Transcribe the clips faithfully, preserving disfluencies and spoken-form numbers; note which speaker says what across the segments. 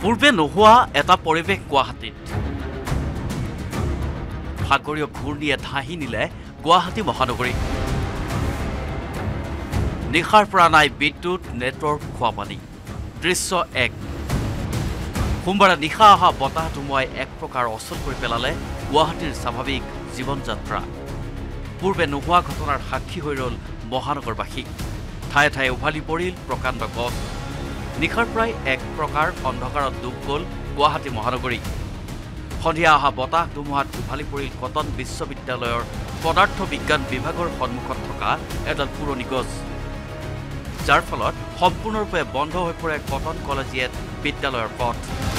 Speaker 1: পূৰ্বে নোহোৱা এটা পৰিৱেশ গুৱাহাটীত সাগৰীয় ঘূৰ্ণীয়ে ধাহি নিলে গুৱাহাটী মহানগৰী নিশাৰ পৰা নাই বিদ্যুৎ নেটৱৰ্ক খোৱাপানী দৃশ্য এক সোমবাৰে নিশা অহা বতাহ ধুমুহাই এক প্ৰকাৰ অচল কৰি পেলালে গুৱাহাটীৰ স্বাভাৱিক জীৱন যাত্ৰা পূৰ্বে নোহোৱা ঘটনাৰ সাক্ষী হৈ ৰল মহানগৰবাসী ঠায়ে ঠায়ে উভালি পৰিল প্ৰকাণ্ড গছ নিশাৰ প্ৰায় এক প্ৰকাৰ অন্ধকাৰত ডুব গ'ল গুৱাহাটী মহানগৰী সন্ধিয়া অহা বতাহ ধুমুহাত উভালি পৰিল কটন বিশ্ববিদ্যালয়ৰ পদাৰ্থ বিজ্ঞান বিভাগৰ সন্মুখত থকা এডাল পুৰণি গছ যাৰ ফলত সম্পূৰ্ণৰূপে বন্ধ হৈ পৰে কটন কলেজিয়েট বিদ্যালয়ৰ পথ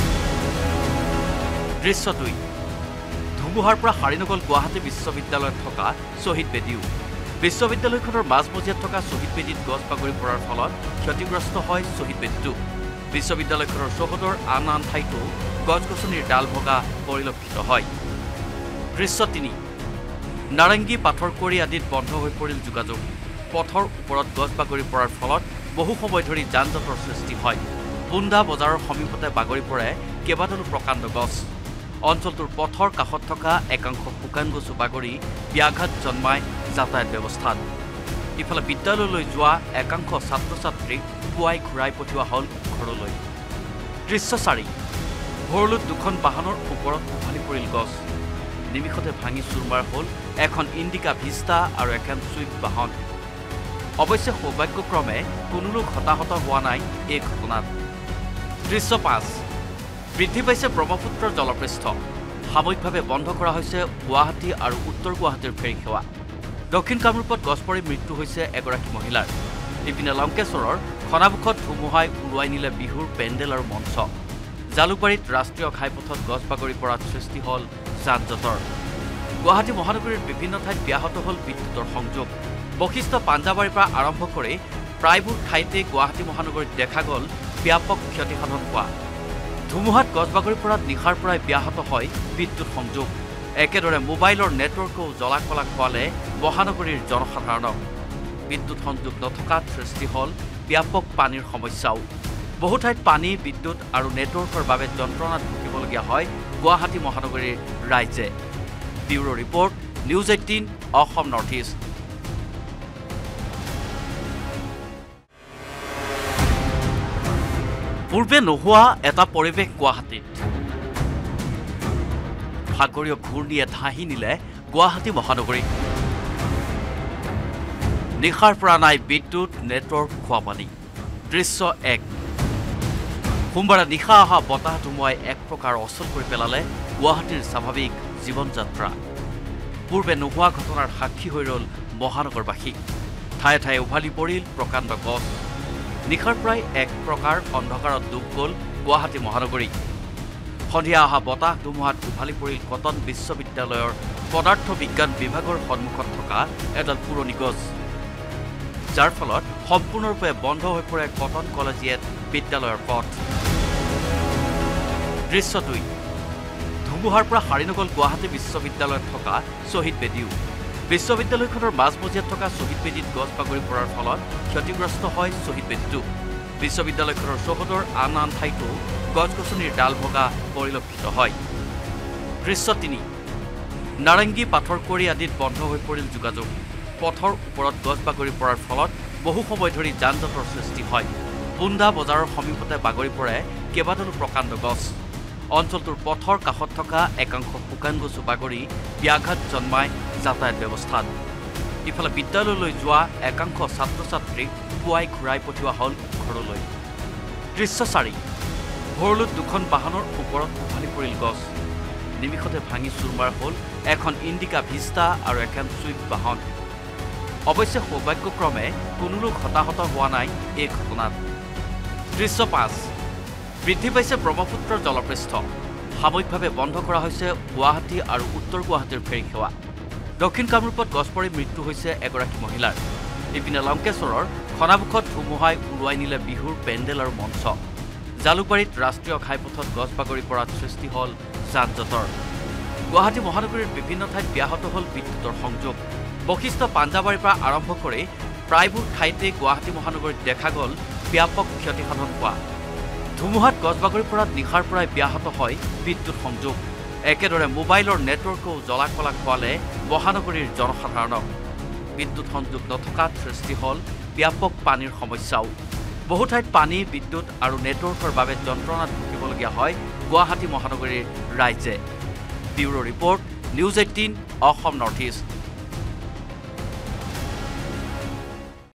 Speaker 1: দৃশ্য দুই ধুমুহাৰ পৰা সাৰি নগ'ল গুৱাহাটী বিশ্ববিদ্যালয়ত থকা শ্বহীদ বেদীও বিশ্ববিদ্যালয়খনৰ মাজমজিয়াত থকা শ্বহীদ বেদীত গছ বাগৰি পৰাৰ ফলত ক্ষতিগ্ৰস্ত হয় শ্বহীদ বেদীটো বিশ্ববিদ্যালয়খনৰ চৌহদৰ আন আন ঠাইতো গছ গছনিৰ ডাল ভগা পৰিলক্ষিত হয় দৃশ্য তিনি নাৰেংগী পাথৰকুঁৱৰী আদিত বন্ধ হৈ পৰিল যোগাযোগ পথৰ ওপৰত গছ বাগৰি পৰাৰ ফলত বহু সময় ধৰি যান জঁটৰ সৃষ্টি হয় বুন্দা বজাৰৰ সমীপতে বাগৰি পৰে কেইবাডালো প্ৰকাণ্ড গছ অঞ্চলটোৰ পথৰ কাষত থকা একাংশ শুকান গছো বাগৰি ব্যাঘাত জন্মায় যাতায়াত ব্যৱস্থাত ইফালে বিদ্যালয়লৈ যোৱা একাংশ ছাত্ৰ ছাত্ৰীক পুৱাই ঘূৰাই পঠিওৱা হ'ল ঘৰলৈ দৃশ্য চাৰি ভৰলুত দুখন বাহনৰ ওপৰত উভালি পৰিল গছ নিমিষতে ভাঙি চুৰমাৰ হ'ল এখন ইণ্ডিকা ভিষ্টা আৰু এখন চুইফ্ট বাহন অৱশ্যে সৌভাগ্যক্ৰমে কোনো লোক হতাহত হোৱা নাই এই ঘটনাত দৃশ্য পাঁচ বৃদ্ধি পাইছে ব্ৰহ্মপুত্ৰৰ জলপৃষ্ঠ সাময়িকভাৱে বন্ধ কৰা হৈছে গুৱাহাটী আৰু উত্তৰ গুৱাহাটীৰ ফেৰী সেৱা দক্ষিণ কামৰূপত গছ পৰি মৃত্যু হৈছে এগৰাকী মহিলাৰ ইপিনে লংকেশ্বৰৰ খনামুখত ধুমুহাই উৰুৱাই নিলে বিহুৰ পেণ্ডেল আৰু মঞ্চ জালুকবাৰীত ৰাষ্ট্ৰীয় ঘাইপথত গছ বাগৰি পৰাত সৃষ্টি হ'ল যান জঁটৰ গুৱাহাটী মহানগৰীৰ বিভিন্ন ঠাইত ব্যাহত হ'ল বিদ্যুৎৰ সংযোগ বশিষ্ঠ পাঞ্জাবাৰীৰ পৰা আৰম্ভ কৰি প্ৰায়বোৰ ঠাইতে গুৱাহাটী মহানগৰীত দেখা গ'ল ব্যাপক ক্ষতিসাধন হোৱা ধুমুহাত গছ বাগৰি পৰাত নিশাৰ পৰাই ব্যাহত হয় বিদ্যুৎ সংযোগ একেদৰে মোবাইলৰ নেটৱৰ্কও জলাকলা খোৱালে মহানগৰীৰ জনসাধাৰণক বিদ্যুৎ সংযোগ নথকাত সৃষ্টি হ'ল ব্যাপক পানীৰ সমস্যাও বহু ঠাইত পানী বিদ্যুৎ আৰু নেটৱৰ্কৰ বাবে যন্ত্ৰণাত ভুগিবলগীয়া হয় গুৱাহাটী মহানগৰীৰ ৰাইজে bureau report news eighteen Assam north east পূৰ্বে নোহোৱা এটা পৰিৱেশ গুৱাহাটীত সাগৰীয় ঘূৰ্ণীয়ে ধাহি নিলে গুৱাহাটী মহানগৰী নিশাৰ পৰা নাই বিদ্যুৎ নেটৱৰ্ক খোৱাপানী দৃশ্য এক সোমবাৰে নিশা অহা বতাহ ধুমুহাই এক প্ৰকাৰ অচল কৰি পেলালে গুৱাহাটীৰ স্বাভাৱিক জীৱন যাত্ৰা পূৰ্বে নোহোৱা ঘটনাৰ সাক্ষী হৈ ৰল মহানগৰবাসী ঠায়ে ঠায়ে উভালি পৰিল প্ৰকাণ্ড গছ নিশাৰ প্ৰায় এক প্ৰকাৰ অন্ধকাৰত ডুব গ'ল গুৱাহাটী মহানগৰী সন্ধিয়া অহা বতাহ ধুমুহাত উভালি পৰিল কটন বিশ্ববিদ্যালয়ৰ পদাৰ্থ বিজ্ঞান বিভাগৰ সন্মুখত থকা এডাল পুৰণি গছ যাৰ ফলত সম্পূৰ্ণৰূপে বন্ধ হৈ পৰে কটন কলেজিয়েট বিদ্যালয়ৰ পথ দৃশ্য দুই ধুমুহাৰ পৰা সাৰি নগ'ল গুৱাহাটী বিশ্ববিদ্যালয়ত থকা শ্বহীদ বেদীও বিশ্ববিদ্যালয়খনৰ মাজমজিয়াত থকা শ্বহীদ বেদীত গছ বাগৰি পৰাৰ ফলত ক্ষতিগ্ৰস্ত হয় শ্বহীদ বেদীটো বিশ্ববিদ্যালয়খনৰ চৌহদৰ আন আন ঠাইতো গছ গছনিৰ ডাল ভগা পৰিলক্ষিত হয় দৃশ্য তিনি নাৰেংগী পাথৰকুঁৱৰী আদিত বন্ধ হৈ পৰিল যোগাযোগ পথৰ ওপৰত গছ বাগৰি পৰাৰ ফলত বহু সময় ধৰি যান জঁটৰ সৃষ্টি হয় বুন্দা বজাৰৰ সমীপতে বাগৰি পৰে কেইবাডালো প্ৰকাণ্ড গছ অঞ্চলটোৰ পথৰ কাষত থকা একাংশ শুকান গছো বাগৰি ব্যাঘাত জন্মায় যাতায়াত ব্যৱস্থাত ইফালে বিদ্যালয়লৈ যোৱা একাংশ ছাত্ৰ ছাত্ৰীক পুৱাই ঘূৰাই পঠিওৱা হ'ল ঘৰলৈ দৃশ্য চাৰি ভৰলুত দুখন বাহনৰ ওপৰত উভালি পৰিল গছ নিমিষতে ভাঙি চুৰমাৰ হ'ল এখন ইণ্ডিকা ভিষ্টা আৰু এখন চুইফ্ট বাহন অৱশ্যে সৌভাগ্যক্ৰমে কোনো লোক হতাহত হোৱা নাই এই ঘটনাত দৃশ্য পাঁচ বৃদ্ধি পাইছে ব্ৰহ্মপুত্ৰৰ জলপৃষ্ঠ সাময়িকভাৱে বন্ধ কৰা হৈছে গুৱাহাটী আৰু উত্তৰ গুৱাহাটীৰ ফেৰী সেৱা দক্ষিণ কামৰূপত গছ পৰি মৃত্যু হৈছে এগৰাকী মহিলাৰ ইপিনে লংকেশ্বৰৰ খনামুখত ধুমুহাই উৰুৱাই নিলে বিহুৰ পেণ্ডেল আৰু মঞ্চ জালুকবাৰীত ৰাষ্ট্ৰীয় ঘাইপথত গছ বাগৰি পৰাত সৃষ্টি হ'ল যান জঁটৰ গুৱাহাটী মহানগৰীৰ বিভিন্ন ঠাইত ব্যাহত হ'ল বিদ্যুৎৰ সংযোগ বশিষ্ঠ পাঞ্জাবাৰীৰ পৰা আৰম্ভ কৰি প্ৰায়বোৰ ঠাইতে গুৱাহাটী মহানগৰীত দেখা গ'ল ব্যাপক ক্ষতিসাধন হোৱা ধুমুহাত গছবাগৰি পৰাত নিশাৰ পৰাই ব্যাহত হয় বিদ্যুৎ সংযোগ। একেদৰে মোবাইলৰ নেটৱৰ্কো জলাকলা খোৱালে মহানগৰীৰ জনসাধাৰণক। বিদ্যুৎ সংযোগ নথকাত সৃষ্টি হ'ল ব্যাপক পানীৰ সমস্যাও। বহু ঠাইত পানী, বিদ্যুৎ আৰু নেটৱৰ্কৰ বাবে যন্ত্ৰণাত ভুগিবলগীয়া হয় গুৱাহাটী মহানগৰীৰ ৰাইজে। Bureau report, news eighteen Assam north east.